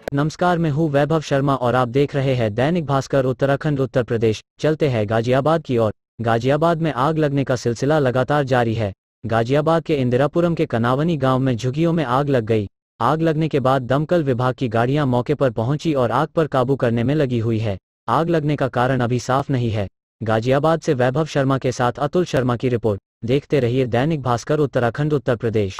नमस्कार, मैं हूँ वैभव शर्मा और आप देख रहे हैं दैनिक भास्कर उत्तराखंड उत्तर प्रदेश। चलते हैं गाजियाबाद की ओर। गाजियाबाद में आग लगने का सिलसिला लगातार जारी है। गाजियाबाद के इंदिरापुरम के कनावनी गांव में झुग्गियों में आग लग गई। आग लगने के बाद दमकल विभाग की गाड़ियां मौके पर पहुंची और आग पर काबू करने में लगी हुई है। आग लगने का कारण अभी साफ नहीं है। गाजियाबाद से वैभव शर्मा के साथ अतुल शर्मा की रिपोर्ट। देखते रहिए दैनिक भास्कर उत्तराखंड उत्तर प्रदेश।